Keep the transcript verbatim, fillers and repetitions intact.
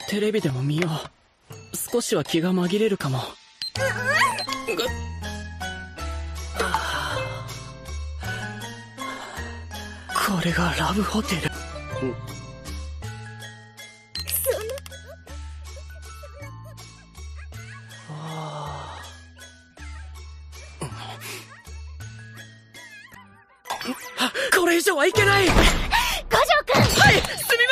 テレビでも見よう。少しは気が紛れるかも。これがラブホテル。これ以上はいけない。 五条くん。 はい、すみ